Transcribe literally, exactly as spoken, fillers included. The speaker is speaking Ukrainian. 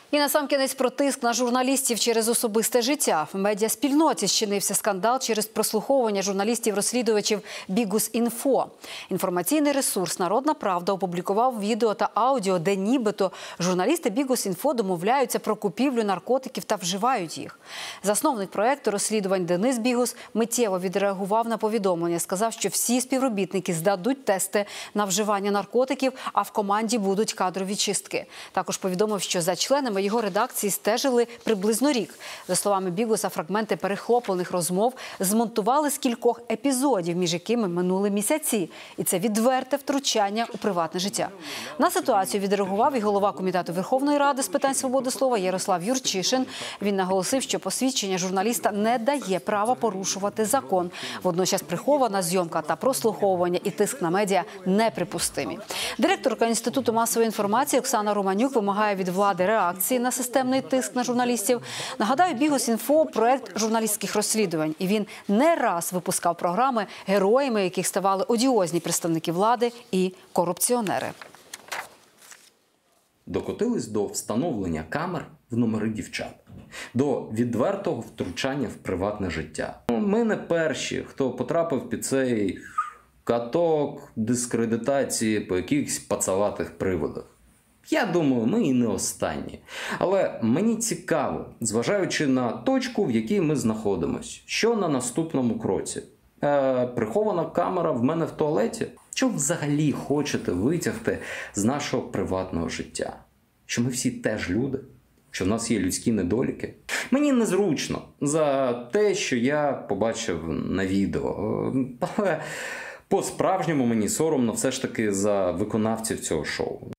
І насамкінець про тиск на журналістів через особисте життя. В медіаспільноті зчинився скандал через прослуховування журналістів-розслідувачів Bihus.Info. Інформаційний ресурс «Народна правда» опублікував відео та аудіо, де нібито журналісти Bihus.Info домовляються про купівлю наркотиків та вживають їх. Засновник проєкту розслідувань Денис Bihus миттєво відреагував на повідомлення. Сказав, що всі співробітники здадуть тести на вживання наркотиків, а в команді будуть кадрові чистки. Також повідомив, що за членами його редакції стежили приблизно рік. За словами Bihus, фрагменти перехоплених розмов змонтували з кількох епізодів, між якими минули місяці. І це відверте втручання у приватне життя. На ситуацію відреагував і голова Комітету Верховної Ради з питань свободи слова Ярослав Юрчишин. Він наголосив, що посвідчення журналіста не дає права порушувати закон. Водночас прихована зйомка та прослуховування і тиск на медіа неприпустимі. Директорка Інституту масової інформації Оксана Романюк вимагає від влади реакції на системний тиск на журналістів. Нагадаю, Bihus.Info – проєкт журналістських розслідувань. І він не раз випускав програми, героями яких ставали одіозні представники влади і корупціонери. Докотились до встановлення камер в номери дівчат, до відвертого втручання в приватне життя. Ми не перші, хто потрапив під цей каток дискредитації по якихось пацаватих приводах. Я думаю, ми і не останні. Але мені цікаво, зважаючи на точку, в якій ми знаходимося, що на наступному кроці? Е, прихована камера в мене в туалеті? Що взагалі хочете витягти з нашого приватного життя? Що ми всі теж люди? Що в нас є людські недоліки? Мені незручно за те, що я побачив на відео. Але по-справжньому мені соромно все ж таки за виконавців цього шоу.